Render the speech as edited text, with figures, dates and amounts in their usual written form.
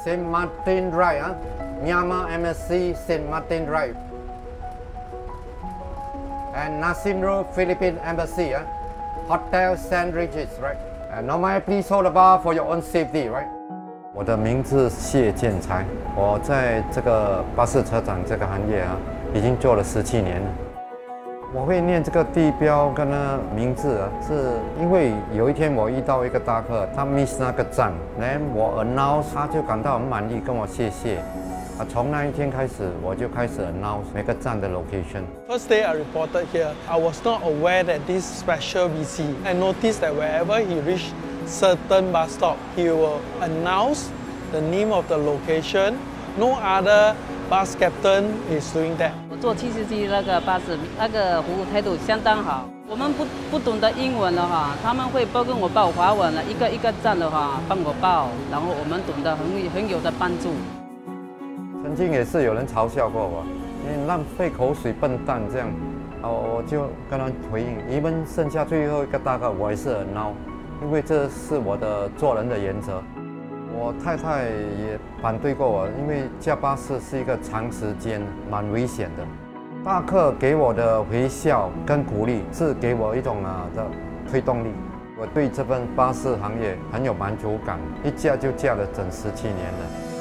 Saint Martin Drive, Myanmar Embassy, Saint Martin Drive. And Nasim Road, Philippine Embassy, Hotel St. Regis, right? And normally, please hold the bar for your own safety, right? 我的名字谢建才，我在这个巴士车长这个行业已经做了17年了。我会念这个地标跟那名字是因为有一天我遇到一个大客，他 miss 那个站，然后我 announce， 他就感到很满意，跟我谢谢。从那一天开始，我就开始 announce 每个站的 location。 First day I reported here, I was not aware that this special VC. I noticed that wherever he reached certain bus stop, he will announce the name of the location. No other bus captain is doing that. 我坐70G那个巴士，那个服务态度相当好。我们不懂得英文的话，他们会跟我报华文了，一个一个站的话帮我报，然后我们懂得很有的帮助。 曾经也是有人嘲笑过我，你浪费口水笨蛋这样，我就跟他回应，你们剩下最后一个大哥，我也是很孬，因为这是我的做人的原则。我太太也反对过我，因为驾巴士是一个长时间蛮危险的。大客给我的回笑跟鼓励是给我一种的推动力。我对这份巴士行业很有满足感，一驾就驾了整17年了。